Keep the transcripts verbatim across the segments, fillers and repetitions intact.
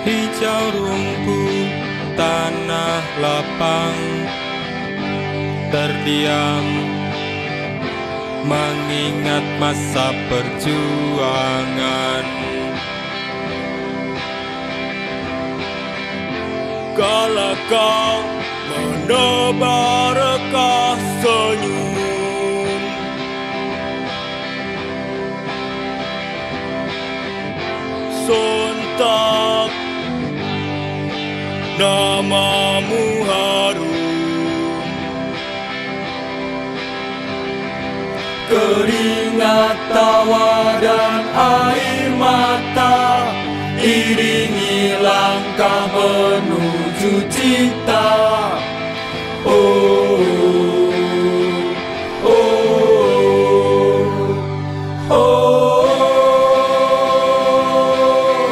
hijau rumput, tanah lapang, terdiam mengingat masa perjuangan. Kala kau menebarkan senyum, sontak namamu harum. Keringat tawa dan air mata iringi langkah menuju cinta. Oh, oh, oh.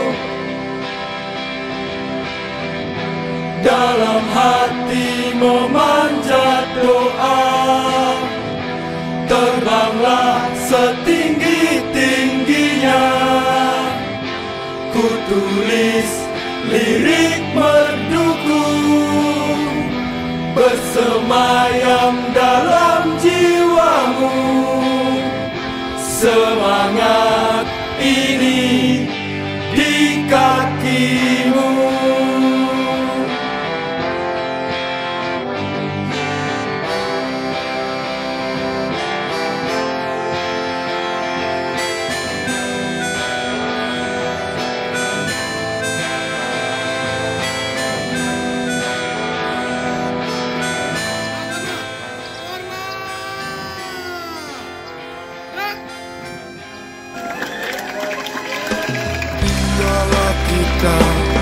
Dalam hati memanjat doa, terbanglah setinggi-tingginya. Ku tulis lirik merduku bersemayam dalam jiwamu. Semangat ini di kakimu. Kita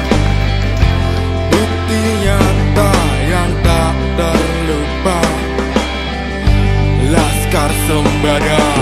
bukti nyata yang tak terlupa, Laskar Sembada.